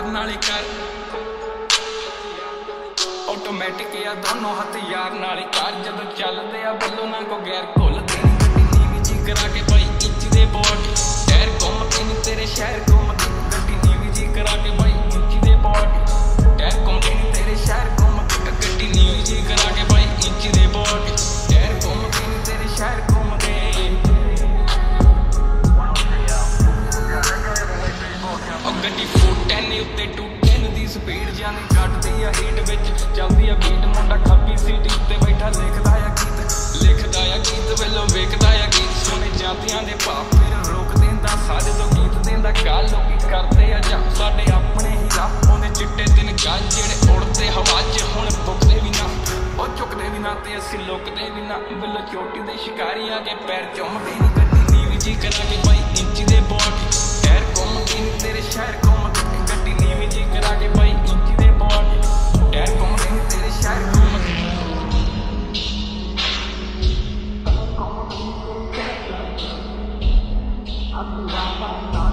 नाल कर ऑटोमैटिक या दोनों हथियार नाल कर जदों चलदे आ बल्लो ना को गैर घुलदे नी गड्डी नीवी जी करा के भाई इंच दे बोट टैर घुमदे नी तेरे शहर घुमदे गड्डी नीवी जी करा के भाई इंच दे बोट टैर घुमदे नी तेरे शहर घुमदे गड्डी नीवी जी करा के भाई इंच दे बोट टैर घुमदे नी तेरे शहर घुमदे गड्डी 410 उत्ते 210 दी स्पीड जाने कटदी आ हीट विच चलदी आ बीट मुंडा खब्बी सीट उत्ते बैठा लिखदा आ गीत वेलो वेखदा आ गीत सुने जातियां दे पाप फिर रोक देंदा सारे तो गीत देंदा गल लोकी करदे आ जा साडे अपने ही राह ओंदे चिट्टे दिन गल जेड़े उड़दे हवा च हुण बुकदे भी ना ओ चुकदे भी ना ते असीं लुकदे भी ना बिल्लो चोटी दे शिकारी आ के पैर चुमदे नी गड्डी नीवी जी करा के भाई इंच दे बोट टैर घुमदे नी तेरे शहर घुमदे गड्डी नीवी जी करा के भाई इंच दे बोट टैर घुमदे नी तेरे शहर घुमदे I'm